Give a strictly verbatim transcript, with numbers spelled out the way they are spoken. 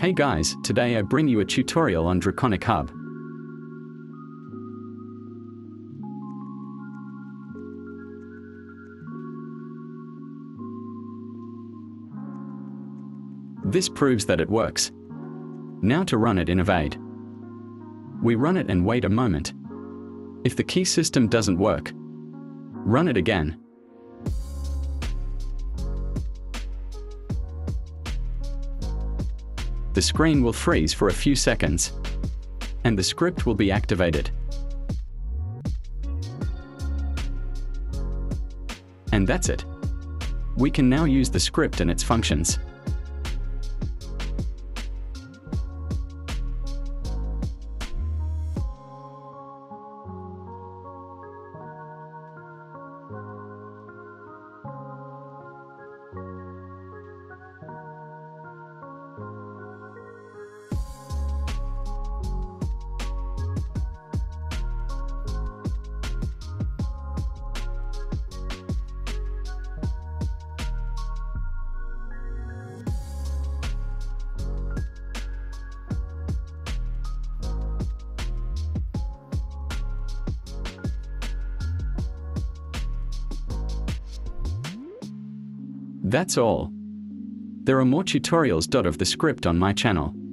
Hey guys, today I bring you a tutorial on Draconic Hub. This proves that it works. Now to run it in Evade. We run it and wait a moment. If the key system doesn't work, run it again. The screen will freeze for a few seconds, and the script will be activated. And that's it. We can now use the script and its functions. That's all. There are more tutorials of the script on my channel.